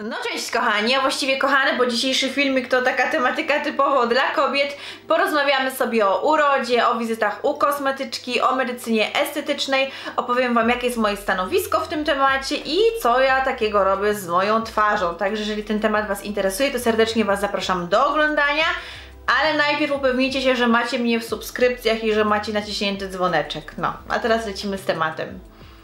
No cześć kochani, a właściwie kochane, bo dzisiejszy filmik to taka tematyka typowo dla kobiet. Porozmawiamy sobie o urodzie, o wizytach u kosmetyczki, o medycynie estetycznej. Opowiem wam, jakie jest moje stanowisko w tym temacie i co ja takiego robię z moją twarzą. Także jeżeli ten temat was interesuje, to serdecznie was zapraszam do oglądania. Ale najpierw upewnijcie się, że macie mnie w subskrypcjach i że macie naciśnięty dzwoneczek. No, a teraz lecimy z tematem.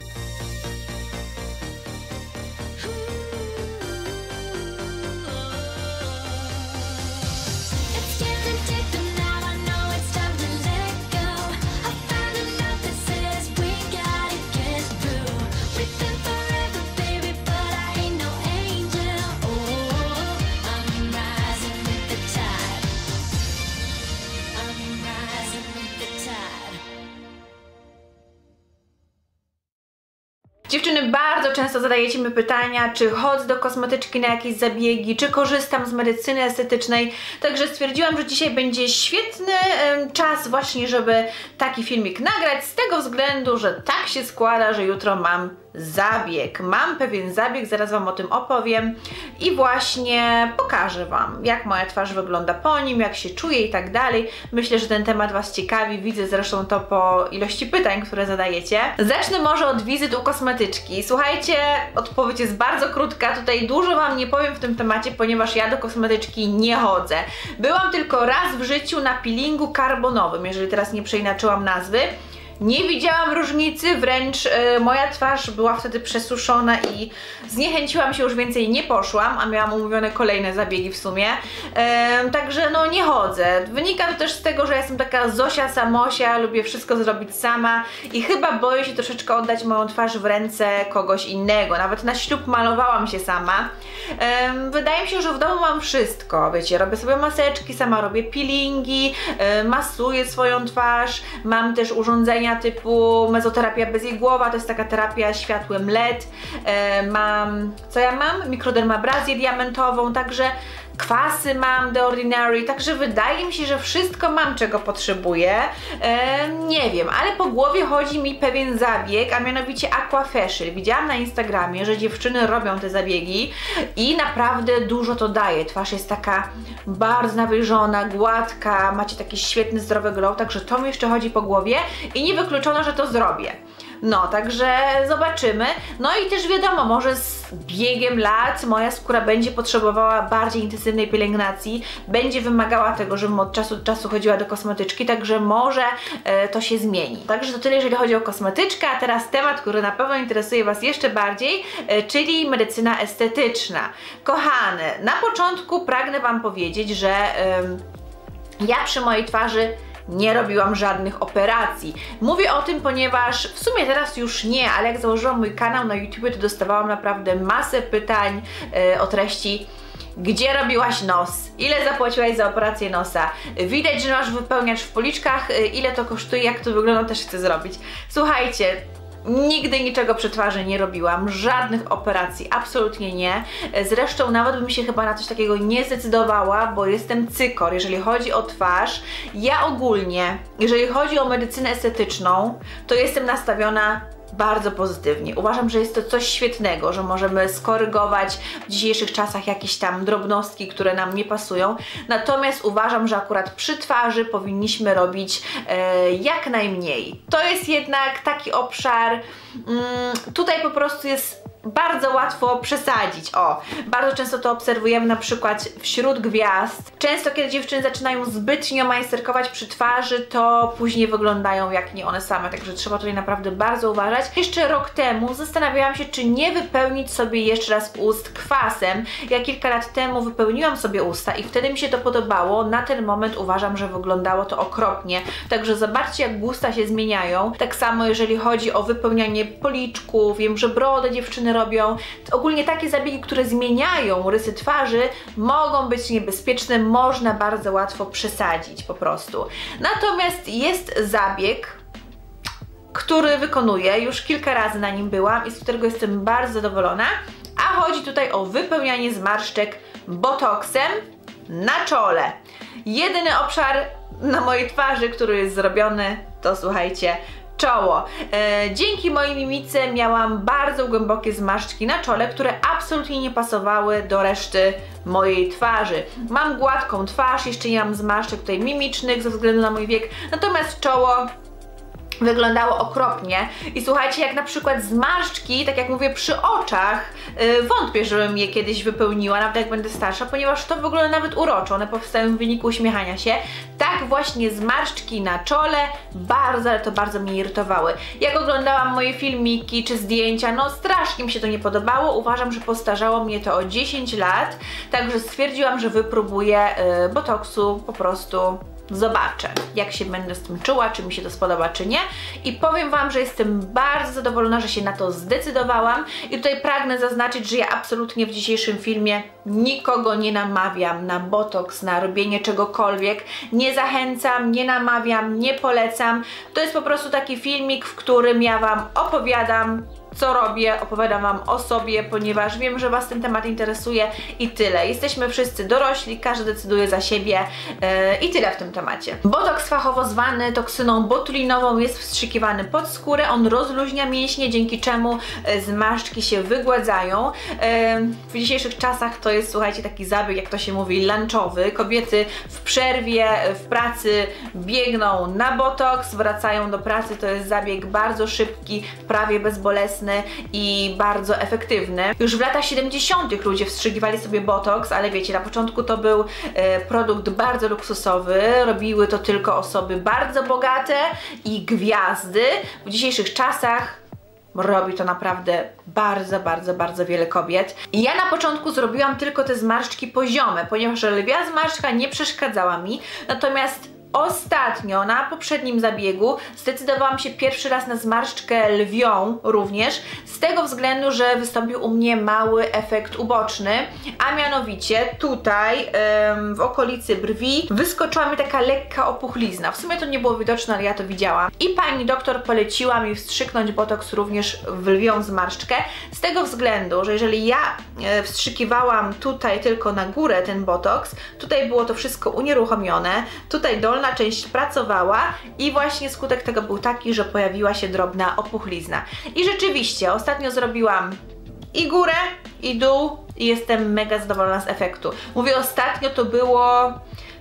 Dziewczyny, bardzo często zadajecie mi pytania, czy chodzę do kosmetyczki na jakieś zabiegi, czy korzystam z medycyny estetycznej, także stwierdziłam, że dzisiaj będzie świetny czas właśnie, żeby taki filmik nagrać, z tego względu, że tak się składa, że jutro mam zabieg. Mam pewien zabieg, zaraz wam o tym opowiem i właśnie pokażę wam, jak moja twarz wygląda po nim, jak się czuję i tak dalej. Myślę, że ten temat was ciekawi, widzę zresztą to po ilości pytań, które zadajecie. Zacznę może od wizyt u kosmetyczki. Słuchajcie, odpowiedź jest bardzo krótka, tutaj dużo wam nie powiem w tym temacie, ponieważ ja do kosmetyczki nie chodzę. Byłam tylko raz w życiu na peelingu karbonowym, jeżeli teraz nie przeinaczyłam nazwy. Nie widziałam różnicy, wręcz moja twarz była wtedy przesuszona i zniechęciłam się, już więcej nie poszłam, a miałam umówione kolejne zabiegi w sumie. Także no nie chodzę. Wynika to też z tego, że jestem taka Zosia Samosia, lubię wszystko zrobić sama i chyba boję się troszeczkę oddać moją twarz w ręce kogoś innego. Nawet na ślub malowałam się sama. Wydaje mi się, że w domu mam wszystko. Wiecie, robię sobie maseczki, sama robię peelingi, masuję swoją twarz, mam też urządzenia typu mezoterapia bezigłowa, to jest taka terapia światłem LED, co ja mam? Mikrodermabrazję diamentową, także kwasy mam The Ordinary, także wydaje mi się, że wszystko mam, czego potrzebuję. Nie wiem, ale po głowie chodzi mi pewien zabieg, a mianowicie Aquafacial. Widziałam na Instagramie, że dziewczyny robią te zabiegi i naprawdę dużo to daje. Twarz jest taka bardzo nawilżona, gładka, macie taki świetny, zdrowy glow, także to mi jeszcze chodzi po głowie i niewykluczone, że to zrobię. No, także zobaczymy. No i też wiadomo, może z biegiem lat moja skóra będzie potrzebowała bardziej intensywnej pielęgnacji, będzie wymagała tego, żebym od czasu do czasu chodziła do kosmetyczki, także może to się zmieni. Także to tyle, jeżeli chodzi o kosmetyczkę, a teraz temat, który na pewno interesuje was jeszcze bardziej, czyli medycyna estetyczna. Kochane, na początku pragnę wam powiedzieć, że ja przy mojej twarzy nie robiłam żadnych operacji. Mówię o tym, ponieważ w sumie teraz już nie, ale jak założyłam mój kanał na YouTube, to dostawałam naprawdę masę pytań o treści: gdzie robiłaś nos? Ile zapłaciłaś za operację nosa? Widać, że masz wypełniacz w policzkach, ile to kosztuje, jak to wygląda, też chcę zrobić. Słuchajcie, nigdy niczego przy twarzy nie robiłam, żadnych operacji, absolutnie nie. Zresztą nawet bym się chyba na coś takiego nie zdecydowała, bo jestem cykor, jeżeli chodzi o twarz. Ja ogólnie, jeżeli chodzi o medycynę estetyczną, to jestem nastawiona bardzo pozytywnie. Uważam, że jest to coś świetnego, że możemy skorygować w dzisiejszych czasach jakieś tam drobnostki, które nam nie pasują. Natomiast uważam, że akurat przy twarzy powinniśmy robić jak najmniej. To jest jednak taki obszar, tutaj po prostu jest bardzo łatwo przesadzić. O, bardzo często to obserwujemy na przykład wśród gwiazd. Często kiedy dziewczyny zaczynają zbytnio majsterkować przy twarzy, to później wyglądają jak nie one same, także trzeba tutaj naprawdę bardzo uważać. Jeszcze rok temu zastanawiałam się, czy nie wypełnić sobie jeszcze raz ust kwasem. Ja kilka lat temu wypełniłam sobie usta i wtedy mi się to podobało. Na ten moment uważam, że wyglądało to okropnie. Także zobaczcie, jak usta się zmieniają. Tak samo jeżeli chodzi o wypełnianie policzków, wiem, że brodę dziewczyny robią. Ogólnie takie zabiegi, które zmieniają rysy twarzy, mogą być niebezpieczne, można bardzo łatwo przesadzić po prostu. Natomiast jest zabieg, który wykonuję, już kilka razy na nim byłam i z którego jestem bardzo zadowolona, a chodzi tutaj o wypełnianie zmarszczek botoksem na czole. Jedyny obszar na mojej twarzy, który jest zrobiony, to słuchajcie, Czoło. Dzięki mojej mimice miałam bardzo głębokie zmarszczki na czole, które absolutnie nie pasowały do reszty mojej twarzy. Mam gładką twarz, jeszcze nie mam zmarszczek tutaj mimicznych ze względu na mój wiek, natomiast czoło wyglądało okropnie i słuchajcie, jak na przykład zmarszczki, tak jak mówię, przy oczach, wątpię, żebym je kiedyś wypełniła, nawet jak będę starsza, ponieważ to wygląda nawet uroczo, one powstają w wyniku uśmiechania się. Tak właśnie zmarszczki na czole bardzo, ale to bardzo mnie irytowały. Jak oglądałam moje filmiki czy zdjęcia, no strasznie mi się to nie podobało, uważam, że postarzało mnie to o 10 lat, także stwierdziłam, że wypróbuję botoksu po prostu. Zobaczę, jak się będę z tym czuła, czy mi się to spodoba, czy nie. I powiem Wam, że jestem bardzo zadowolona, że się na to zdecydowałam. I tutaj pragnę zaznaczyć, że ja absolutnie w dzisiejszym filmie nikogo nie namawiam na botoks, na robienie czegokolwiek. Nie zachęcam, nie namawiam, nie polecam. To jest po prostu taki filmik, w którym ja Wam opowiadam, co robię, opowiadam Wam o sobie, ponieważ wiem, że Was ten temat interesuje i tyle. Jesteśmy wszyscy dorośli, każdy decyduje za siebie i tyle w tym temacie. Botoks fachowo zwany toksyną botulinową jest wstrzykiwany pod skórę, on rozluźnia mięśnie, dzięki czemu zmarszczki się wygładzają. W dzisiejszych czasach to jest, słuchajcie, taki zabieg, jak to się mówi, lunchowy. Kobiety w przerwie, w pracy biegną na botoks, wracają do pracy, to jest zabieg bardzo szybki, prawie bezbolesny i bardzo efektywny. Już w latach 70. ludzie wstrzykiwali sobie botoks, ale wiecie, na początku to był produkt bardzo luksusowy, robiły to tylko osoby bardzo bogate i gwiazdy. W dzisiejszych czasach robi to naprawdę bardzo wiele kobiet. I ja na początku zrobiłam tylko te zmarszczki poziome, ponieważ lwia zmarszczka nie przeszkadzała mi, natomiast ostatnio, na poprzednim zabiegu, zdecydowałam się pierwszy raz na zmarszczkę lwią również, z tego względu, że wystąpił u mnie mały efekt uboczny, a mianowicie tutaj w okolicy brwi wyskoczyła mi taka lekka opuchlizna. W sumie to nie było widoczne, ale ja to widziałam. I pani doktor poleciła mi wstrzyknąć botoks również w lwią zmarszczkę, z tego względu, że jeżeli ja wstrzykiwałam tutaj tylko na górę ten botoks, tutaj było to wszystko unieruchomione, tutaj dolna część pracowała i właśnie skutek tego był taki, że pojawiła się drobna opuchlizna. I rzeczywiście ostatnio zrobiłam i górę, i dół i jestem mega zadowolona z efektu. Mówię ostatnio, to było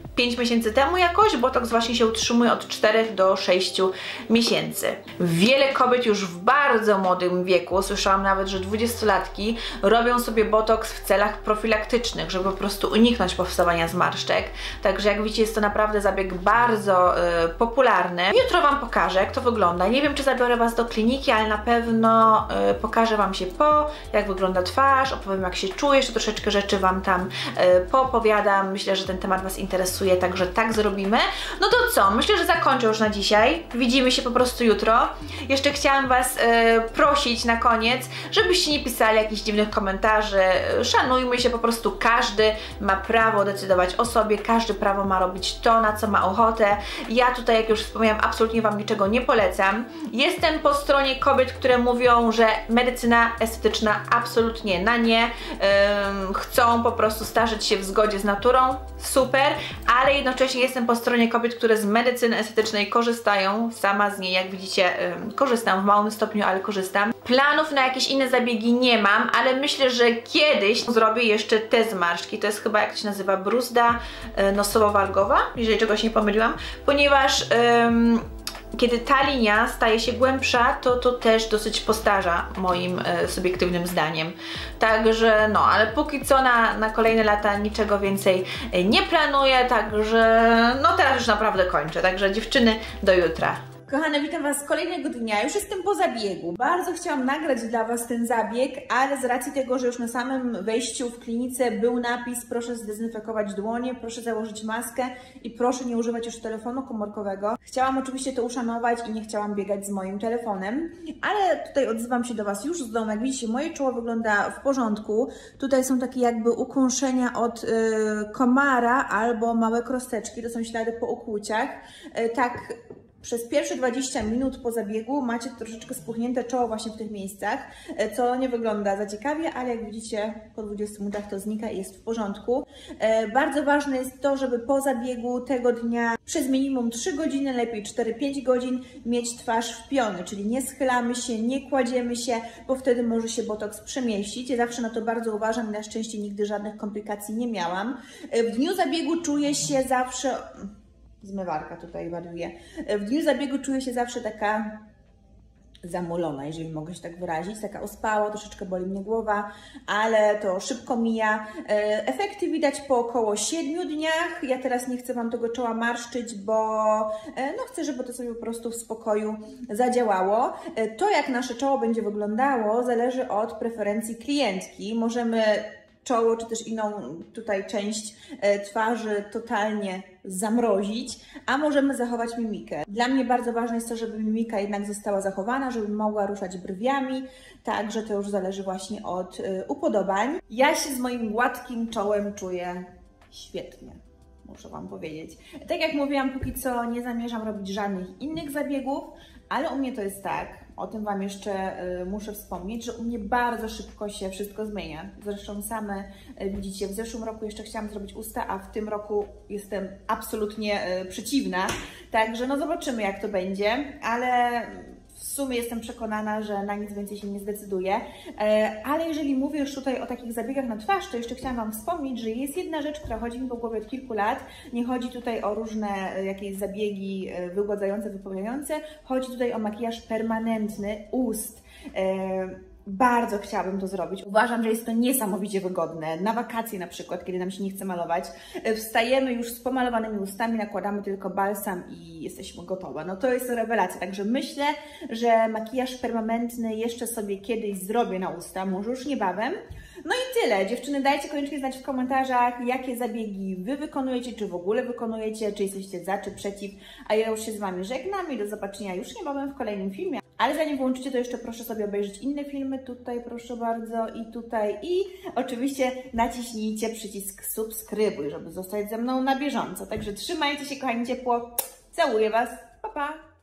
5 miesięcy temu jakoś, botoks właśnie się utrzymuje od 4 do 6 miesięcy. Wiele kobiet już w bardzo młodym wieku, słyszałam nawet, że 20-latki robią sobie botoks w celach profilaktycznych, żeby po prostu uniknąć powstawania zmarszczek. Także jak widzicie, jest to naprawdę zabieg bardzo popularny. Jutro Wam pokażę, jak to wygląda. Nie wiem, czy zabiorę Was do kliniki, ale na pewno pokażę Wam się jak wygląda twarz, opowiem, jak się czuję, jeszcze troszeczkę rzeczy Wam tam poopowiadam. Myślę, że ten temat Was interesuje, także tak zrobimy. No to co? Myślę, że zakończę już na dzisiaj. Widzimy się po prostu jutro. Jeszcze chciałam Was prosić na koniec, żebyście nie pisali jakichś dziwnych komentarzy. Szanujmy się, po prostu każdy ma prawo decydować o sobie, każdy prawo ma robić to, na co ma ochotę. Ja tutaj, jak już wspomniałam, absolutnie Wam niczego nie polecam. Jestem po stronie kobiet, które mówią, że medycyna estetyczna absolutnie na nie. Chcą po prostu starzeć się w zgodzie z naturą. Super, ale jednocześnie jestem po stronie kobiet, które z medycyny estetycznej korzystają. Sama z niej, jak widzicie, korzystam w małym stopniu, ale korzystam. Planów na jakieś inne zabiegi nie mam, ale myślę, że kiedyś zrobię jeszcze te zmarszczki. To jest chyba, jak to się nazywa, bruzda nosowo-wargowa, jeżeli czegoś nie pomyliłam, ponieważ kiedy ta linia staje się głębsza, to też dosyć postarza, moim subiektywnym zdaniem. Także no, ale póki co na kolejne lata niczego więcej nie planuję, także no teraz już naprawdę kończę. Także dziewczyny, do jutra. Kochane, witam Was kolejnego dnia. Już jestem po zabiegu. Bardzo chciałam nagrać dla Was ten zabieg, ale z racji tego, że już na samym wejściu w klinice był napis: proszę zdezynfekować dłonie, proszę założyć maskę i proszę nie używać już telefonu komórkowego. Chciałam oczywiście to uszanować i nie chciałam biegać z moim telefonem, ale tutaj odzywam się do Was już z domu. Jak widzicie, moje czoło wygląda w porządku. Tutaj są takie jakby ukąszenia od komara albo małe krosteczki, to są ślady po ukłuciach. Tak Przez pierwsze 20 minut po zabiegu macie troszeczkę spuchnięte czoło właśnie w tych miejscach, co nie wygląda za ciekawie, ale jak widzicie po 20 minutach to znika i jest w porządku. Bardzo ważne jest to, żeby po zabiegu tego dnia przez minimum 3 godziny, lepiej 4-5 godzin mieć twarz w piony, czyli nie schylamy się, nie kładziemy się, bo wtedy może się botoks przemieścić. Ja zawsze na to bardzo uważam i na szczęście nigdy żadnych komplikacji nie miałam. W dniu zabiegu czuję się zawsze... Zmywarka tutaj wariuje. W dniu zabiegu czuję się zawsze taka zamulona, jeżeli mogę się tak wyrazić, taka ospała, troszeczkę boli mnie głowa, ale to szybko mija. Efekty widać po około 7 dniach. Ja teraz nie chcę Wam tego czoła marszczyć, bo no chcę, żeby to sobie po prostu w spokoju zadziałało. To, jak nasze czoło będzie wyglądało, zależy od preferencji klientki. Możemy czoło, czy też inną tutaj część twarzy totalnie zamrozić, a możemy zachować mimikę. Dla mnie bardzo ważne jest to, żeby mimika jednak została zachowana, żeby mogła ruszać brwiami, także to już zależy właśnie od upodobań. Ja się z moim gładkim czołem czuję świetnie, muszę Wam powiedzieć. Tak jak mówiłam, póki co nie zamierzam robić żadnych innych zabiegów, ale u mnie to jest tak, o tym Wam jeszcze muszę wspomnieć, że u mnie bardzo szybko się wszystko zmienia. Zresztą same widzicie, w zeszłym roku jeszcze chciałam zrobić usta, a w tym roku jestem absolutnie przeciwna. Także no zobaczymy, jak to będzie, ale w sumie jestem przekonana, że na nic więcej się nie zdecyduję. Ale jeżeli mówię już tutaj o takich zabiegach na twarz, to jeszcze chciałam Wam wspomnieć, że jest jedna rzecz, która chodzi mi po głowie od kilku lat. Nie chodzi tutaj o różne jakieś zabiegi wygładzające, wypełniające. Chodzi tutaj o makijaż permanentny ust. Bardzo chciałabym to zrobić. Uważam, że jest to niesamowicie wygodne. Na wakacje na przykład, kiedy nam się nie chce malować, wstajemy już z pomalowanymi ustami, nakładamy tylko balsam i jesteśmy gotowe. No to jest rewelacja. Także myślę, że makijaż permanentny jeszcze sobie kiedyś zrobię na usta, może już niebawem. No i tyle. Dziewczyny, dajcie koniecznie znać w komentarzach, jakie zabiegi Wy wykonujecie, czy w ogóle wykonujecie, czy jesteście za, czy przeciw. A ja już się z Wami żegnam i do zobaczenia już niebawem w kolejnym filmie. Ale zanim włączycie, to jeszcze proszę sobie obejrzeć inne filmy. Tutaj proszę bardzo i tutaj. I oczywiście naciśnijcie przycisk subskrybuj, żeby zostać ze mną na bieżąco. Także trzymajcie się, kochani, ciepło. Całuję Was. Pa, pa!